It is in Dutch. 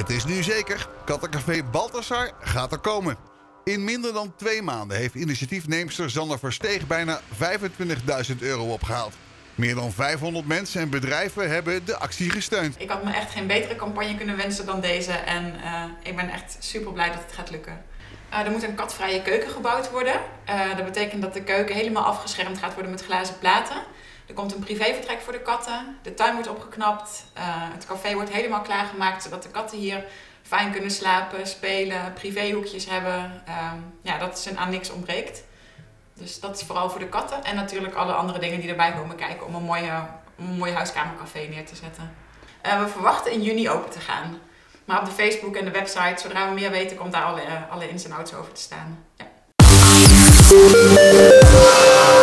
Het is nu zeker, kattencafé Balthasar gaat er komen. In minder dan 2 maanden heeft initiatiefneemster Zanne Versteeg bijna €25.000 opgehaald. Meer dan 500 mensen en bedrijven hebben de actie gesteund. Ik had me echt geen betere campagne kunnen wensen dan deze en ik ben echt super blij dat het gaat lukken. Er moet een katvrije keuken gebouwd worden. Dat betekent dat de keuken helemaal afgeschermd gaat worden met glazen platen. Er komt een privévertrek voor de katten, de tuin wordt opgeknapt, het café wordt helemaal klaargemaakt zodat de katten hier fijn kunnen slapen, spelen, privéhoekjes hebben. Dat ze aan niks ontbreekt. Dus dat is vooral voor de katten en natuurlijk alle andere dingen die erbij komen kijken om een mooi huiskamercafé neer te zetten. We verwachten in juni open te gaan. Maar op de Facebook en de website, zodra we meer weten, komt daar alle ins en outs over te staan. Ja.